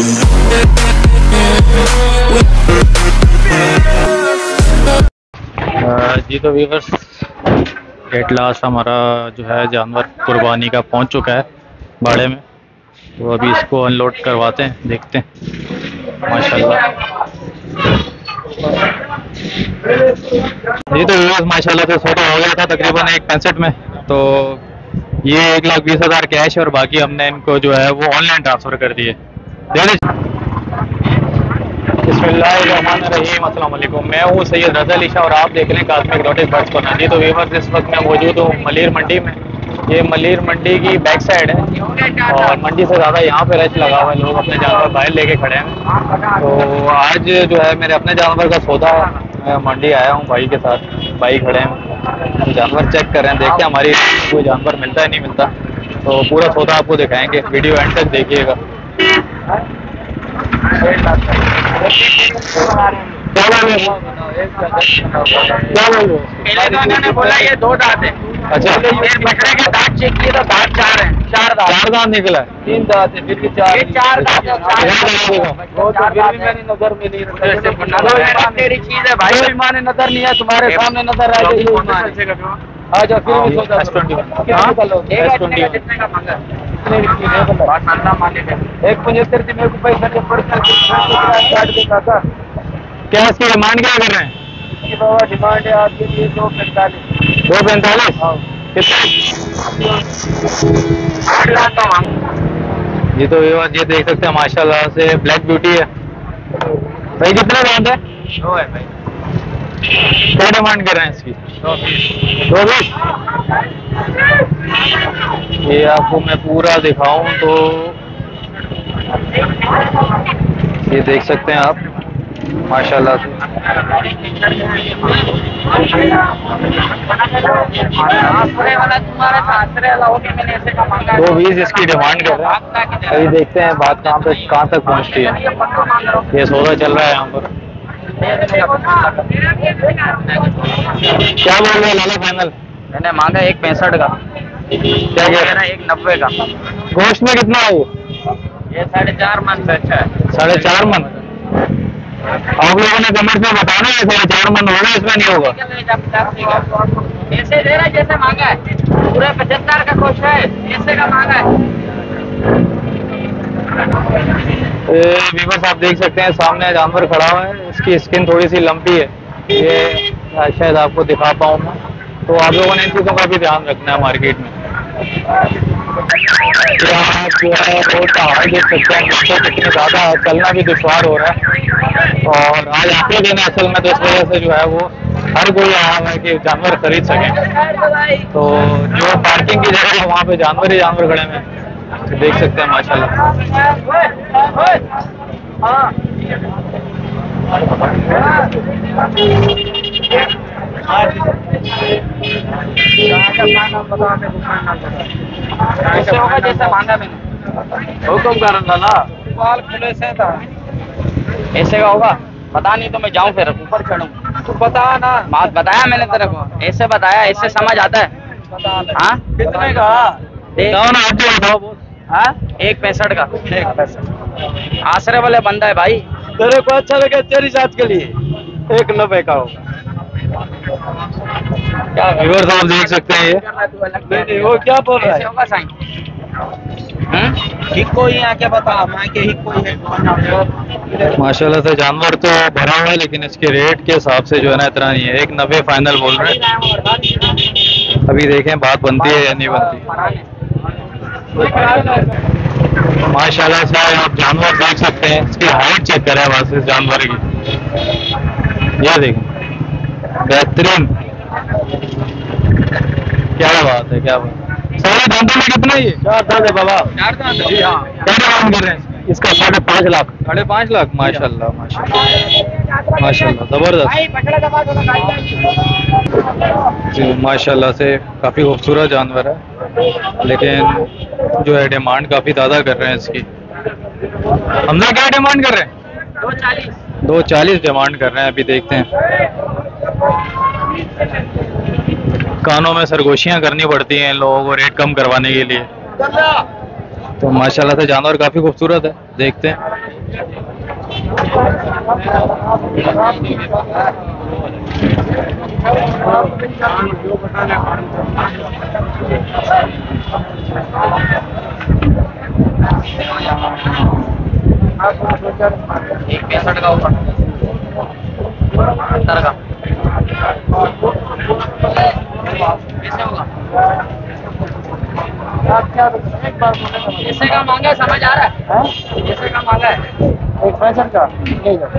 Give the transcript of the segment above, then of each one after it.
जी तो viewers, at last हमारा जो है जानवर कुर्बानी का पहुंच चुका है बाड़े में। तो अभी इसको अनलोड करवाते हैं, देखते हैं। माशाल्लाह जी तो व्यूअर्स, माशाल्लाह से सौदा हो गया था तकरीबन 1.65 में। तो ये 1,20,000 कैश और बाकी हमने इनको जो है वो ऑनलाइन ट्रांसफ़र कर दिए। बिस्मिल्लाहिर्रहमानिर्रहीम, अस्सलाम वालेकुम। मैं हूँ सैयद रज़ा अली शाह और आप देख रहे हैं कास्मिक एक्सोटिक बर्ड्स कॉर्नर। जी तो व्यूअर्स, इस वक्त मैं मौजूद हूँ मलीर मंडी में। ये मलीर मंडी की बैक साइड है और मंडी से ज़्यादा यहाँ पे रश लगा हुआ है, लोग अपने जानवर बाहर लेके खड़े हैं। तो आज जो है मेरे अपने जानवर का सौदा है, मैं मंडी आया हूँ भाई के साथ, भाई खड़े हैं, जानवर चेक कर रहे हैं, देखते हैं हमारी कोई जानवर मिलता है नहीं मिलता। तो पूरा सौदा आपको दिखाएंगे, वीडियो एंड तक देखिएगा। क्या ने बोला ये 2 दांत है। अच्छा, बकरे के दांत चेक किए तो दांत 4 हैं। 4 दांत निकला है। 3 दांत है, फिर भी 4 दांत है। वो तो फिर भी मेरी नजर में नहीं रहा। तेरी चीज है भाई, ईमान नजर नहीं है, तुम्हारे सामने नजर आ गई। आ जाओ फिर भी सोचा S21 कितने का मांगा? 1.75 थी, मेरे को पैसा नहीं पड़ता, काट देता था। क्या इसकी डिमांड क्या कर रहे हैं? बाबा डिमांड है आपके लिए 2.45। 2.45? ये तो ये देख सकते हैं माशाल्लाह से ब्लैक ब्यूटी है भाई। कितना दांत है? 2 है भाई। क्या डिमांड कर रहे हैं इसकी? 2.20। ये आपको मैं पूरा दिखाऊं तो ये देख सकते हैं आप माशाल्लाह से। 2.20 इसकी डिमांड कर रहे हैं। अभी देखते हैं बात कहाँ तक पहुँचती है। ये सौदा चल रहा है यहाँ पर। क्या बोल रहे हैं लाला फाइनल? मैंने मांगा 1.65 का। क्या कह रहा है? 1.90 का। गोश्त में कितना है ये 4.5 मन से अच्छा है। 4.5 मन। आप लोगों ने कमेंट में बताना है 4.5 मन होगा, इसमें नहीं होगा। ऐसे दे रहा है जैसे मांगा है, पूरे 75 का गोश्त है, ऐसे का मांगा है। व्यूअर्स, आप देख सकते हैं सामने जानवर खड़ा हुआ है, इसकी स्किन थोड़ी सी लंबी है, ये शायद आपको दिखा पाऊँ मैं। तो आप लोगों ने इन चीज़ों का भी ध्यान रखना है मार्केट में। आप जो है रोड का हाल देख सकते हैं, बच्चों कितने ज़्यादा चलना भी दुश्वार हो रहा है। और आज आखिरी दिन है असल में, तो इस वजह से जो है वो हर कोई आया हुआ है कि जानवर खरीद सकें। तो जो पार्किंग की जगह है वहाँ पे जानवर ही जानवर खड़े हैं, तो देख सकते हैं माशाल्लाह। जैसा मांगा मैंने हुक्म कर रहा बाल खुले से था, ऐसे का होगा। पता नहीं तो मैं जाऊं फिर ऊपर चढ़ूं। तू बता ना, बात बताया मैंने तेरे को, ऐसे बताया, ऐसे समझ आता है। हाँ कितने का? हाँ 1.65 का। 1.65 आसरे वाले बंदा है भाई। तेरे को अच्छा लगे तेरी जात के लिए 1.90 का होगा। क्या व्यूअर्स आप देख सकते हैं ये नहीं, वो क्या बोल रहा है? होगा साईं हिक्को ही आके बता, मैं के हिक्को ही है। माशाल्लाह से जानवर तो भरा हुआ है, लेकिन इसके रेट के हिसाब से जो है ना इतना नहीं है। 1.90 फाइनल बोल रहे हैं। अभी देखें बात बनती है या नहीं बनती। माशाल्लाह से आप जानवर देख सकते हैं, इसकी हाइट चेक करें बस इस जानवर की। ये देखें बेहतरीन, क्या बात है, क्या बात। सारे दांतों में कितना ये? 4 दांत है बाबा। 4 दांत जी हाँ। क्या डिमांड कर रहे हैं इसका? 5.5 लाख। 5.5 लाख। माशाल्लाह माशाल्लाह माशाल्लाह, जबरदस्त जी। माशाल्लाह से काफ़ी खूबसूरत जानवर है, लेकिन जो है डिमांड काफ़ी ज़्यादा कर रहे हैं इसकी। हमने क्या डिमांड कर रहे हैं? 2.40 डिमांड कर रहे हैं। अभी देखते हैं, कानों में सरगोशियां करनी पड़ती हैं इन लोगों को रेट कम करवाने के लिए। तो माशाल्लाह से जानवर काफ़ी खूबसूरत है, देखते हैं। एक 65 का ऊपर 70 का कैसे होगा? कैसे का मांगा है, समझ आ रहा है? कैसे का मांगा है? एक 65 का ले लो।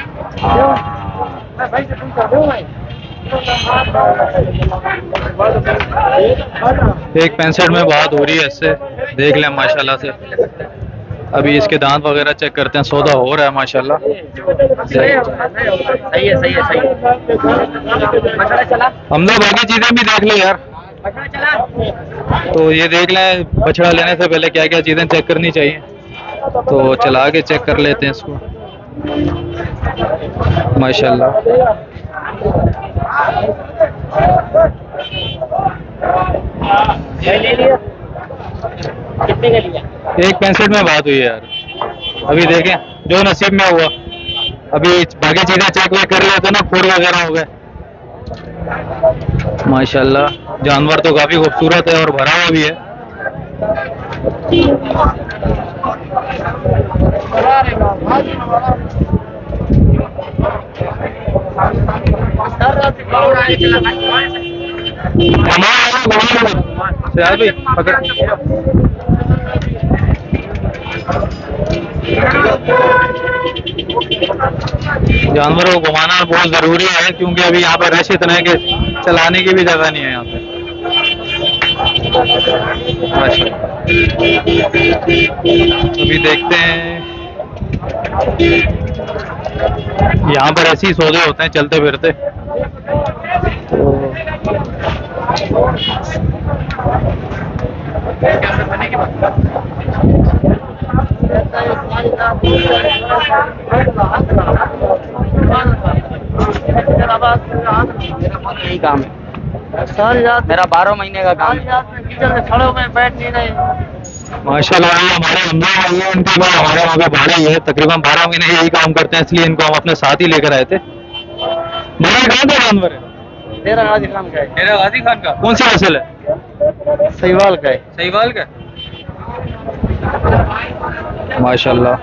मैं भाई से पूछा दो भाई। एक 65 में बात हो रही है इससे, देख लें माशाल्लाह से। अभी इसके दांत वगैरह चेक करते हैं, सौदा हो रहा है माशाल्लाह। सही है सही है सही है। बछड़ा चला, हमने बाकी चीजें भी देख ली यार, बछड़ा चला। तो ये देख लें बछड़ा लेने से पहले क्या क्या चीजें चेक करनी चाहिए, तो चला के चेक कर लेते हैं इसको माशाल्लाह। कितने का लिया? एक 65 में बात हुई है यार, अभी देखें जो नसीब में हुआ। अभी बाकी चीजें चेक वेक कर लेते ना, खुर वगैरह हो गए माशाल्लाह। जानवर तो काफी खूबसूरत है और भरा हुआ भी है। सियाज भाई पकड़। जानवरों को घुमाना बहुत जरूरी है, क्योंकि अभी यहाँ पर रश इतना है कि चलाने की भी जगह नहीं है यहाँ पे। अभी देखते हैं, यहाँ पर ऐसे ही सौदे होते हैं चलते फिरते। यही काम है मेरा, 12 महीने का काम है। खड़ों में बैठ नहीं रहे। माशाल्लाह हमारे अंदर ये इनके बाद हमारे वहाँ पे भाड़े ही है, तकरीबन 12 महीने यही काम करते हैं, इसलिए इनको हम अपने साथ ही लेकर आए थे। मेरा कहाँ का जानवर है? मेरा गाजी खान का है। मेरा गाजी खान का। कौन सी नस्ल है? सहीवाल का है। सहीवाल का माशाल्लाह।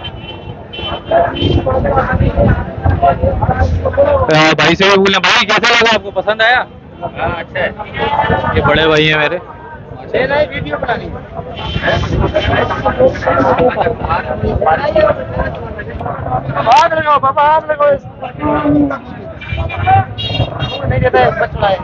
भाई से भी बोले, भाई कैसा लगा आपको, पसंद आया? अच्छा है। ये बड़े भाई हैं मेरे। वीडियो बनानी हाथ लगाओ पापा, हाथ लगाओ। नहीं देता है बछड़ा है।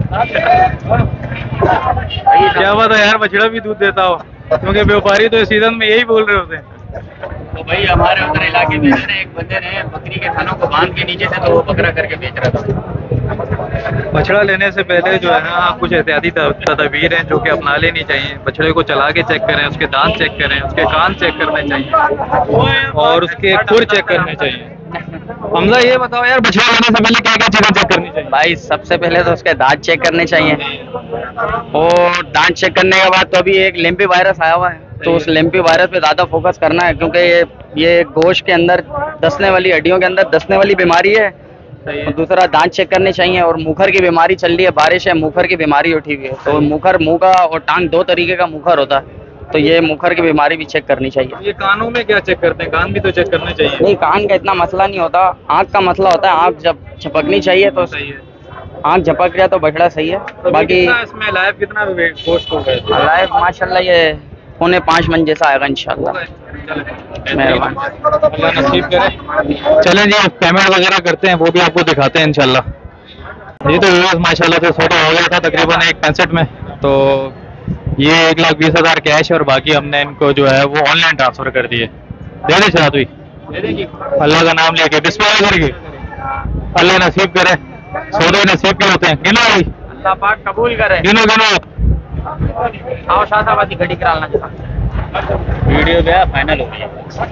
क्या बात है यार, बछड़ा भी दूध देता हो, क्योंकि व्यापारी तो इस सीजन में यही बोल रहे होते हैं। तो भाई हमारे उधर इलाके में एक बंदे ने बकरी के थानों को बांध के नीचे से तो वो बकरा करके बेच रहा था। बछड़ा लेने से पहले जो है ना, कुछ एहतियाती तदबीर हैं जो कि अपना लेनी चाहिए। बछड़े को चला के चेक करें, उसके दांत चेक करें, उसके कान चेक करने चाहिए और उसके खुर चेक करने चाहिए। हमजा ये बताओ यार, बछड़ा लेने से पहले क्या क्या चीजें चेक करनी चाहिए? भाई सबसे पहले तो उसके दांत चेक करने चाहिए, और दांत चेक करने के बाद तो अभी एक लिम्पी वायरस आया हुआ है, तो उस लिम्पी वायरस पे ज्यादा फोकस करना है, क्योंकि ये गोश्त के अंदर दसने वाली, हड्डियों के अंदर दसने वाली बीमारी है। और दूसरा दांत चेक करने चाहिए, और मुखर की बीमारी चल रही है, बारिश है, मुखर की बीमारी उठी हुई है, तो मुखर, मुंह का और टांग दो तरीके का मुखर होता है, तो ये मुखर की बीमारी भी चेक करनी चाहिए। ये कानों में क्या चेक करते हैं? कान भी तो चेक करने चाहिए। नहीं, कान का इतना मसला नहीं होता, आँख का मसला होता है। आँख जब झपकनी चाहिए तो सही है, आँख झपक रहा तो बछड़ा सही है। तो बाकी इसमें लाइव कितना गोश्त हो गया? लाइव माशाल्लाह ये 4.5 मन जैसा आएगा इंशाल्लाह। मेहरबानी। अल्लाह नसीब करे। चलें जी, पेमेंट वगैरह करते हैं, वो भी आपको दिखाते हैं इंशाल्लाह। ये तो माशाल्लाह से सौदा हो गया था तकरीबन 1.65 में, तो ये 1,20,000 कैश और बाकी हमने इनको जो है वो ऑनलाइन ट्रांसफर कर दिए। दे दे चाहत हुई, अल्लाह का नाम लेके बिस्मिल्लाह करके, अल्लाह नसीब करे। सौदे नसीब के होते हैं। गिनो भाई, अल्लाह पाक कबूल करे। गिनो गिनो। आओ शादाबादी घड़ी कराना जरा। वीडियो गया फाइनल हो गया।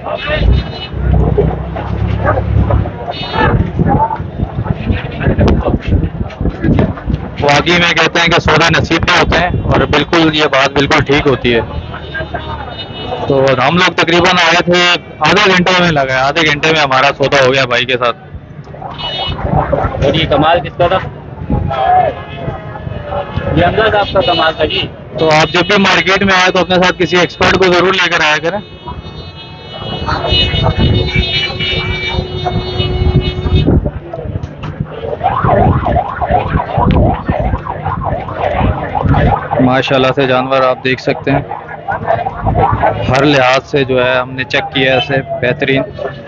वाकई में कहते हैं कि सौदे नसीब में होते हैं, और बिल्कुल ये बात बिल्कुल ठीक होती है। तो हम लोग तकरीबन आए थे, आधे घंटे में लगा, आधे घंटे में हमारा सौदा हो गया भाई के साथ। और ये कमाल किसका था? ये हमजा साहब का कमाल था जी। तो आप जब भी मार्केट में आए तो अपने साथ किसी एक्सपर्ट को जरूर लेकर आया करें। माशाल्लाह से जानवर आप देख सकते हैं, हर लिहाज से जो है हमने चेक किया है, ऐसे बेहतरीन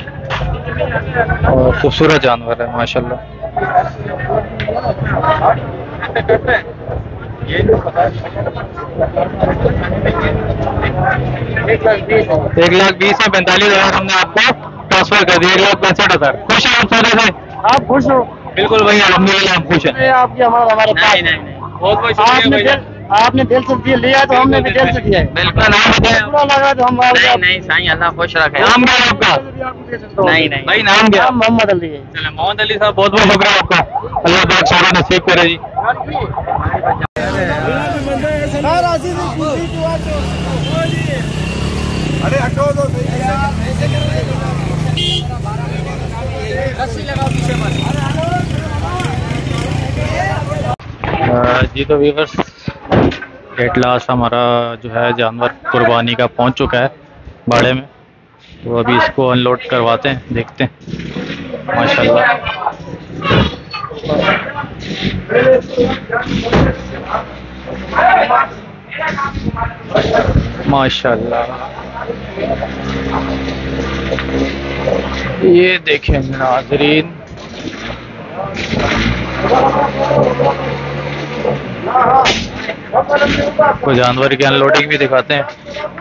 और खूबसूरत जानवर है माशाल्लाह। एक लाख 20,45,000 हमने आपको ट्रांसफर कर दिया, 1,65,000। खुश हैं आप सौदे से? आप खुश हो? बिल्कुल भाई, अल्हम्दुलिल्लाह हम खुश हैं। आपकी हमारे पास बहुत बहुत शुक्रिया भैया। आपने दिल से दिया लिया तो हमने भी दिल से दिया है। बिल्कुल। नाम बताएं। बुरा लगा तो हम नहीं नहीं साईं, अल्लाह खुश रखे। नाम क्या है आपका? नहीं नहीं भाई नाम क्या? नाम मोहम्मद अली है। चले मोहम्मद अली साहब, बहुत बहुत शुक्रिया आपका, अल्लाह पाक सारा नसीब करे जी। अरे हटो तो जी तो व्यूअर्स, एट लास्ट हमारा जो है जानवर कुर्बानी का पहुंच चुका है बाड़े में। तो अभी इसको अनलोड करवाते हैं, देखते हैं माशाल्लाह। माशाल्लाह, ये देखें नाजरीन, को जानवर की अनलोडिंग भी दिखाते हैं।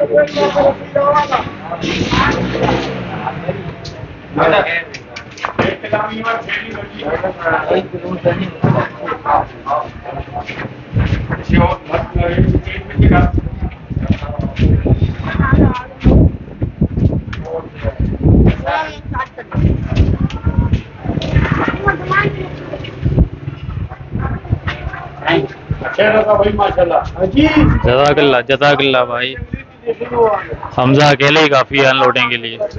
जज़ाकल्लाह जज़ाकल्लाह भाई, हमजा अकेले ही काफ़ी है अनलोडिंग के लिए।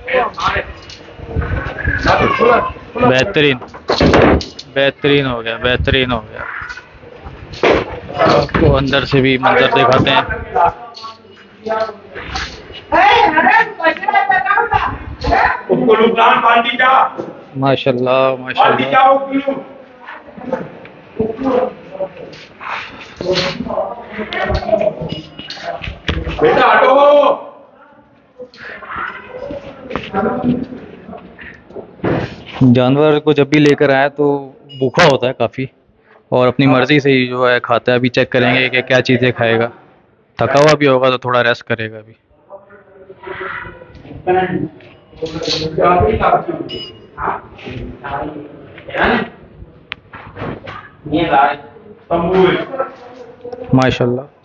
बेहतरीन बेहतरीन हो गया, बेहतरीन हो गया। आपको अंदर से भी मंजर दिखाते हैं। माशाल्लाह माशाल्लाह। जानवर को जब भी लेकर आए तो भूखा होता है काफ़ी, और अपनी मर्ज़ी से ही जो है खाता है। अभी चेक करेंगे कि क्या चीज़ें खाएगा, थका हुआ भी होगा तो थोड़ा रेस्ट करेगा अभी। माशाल्लाह।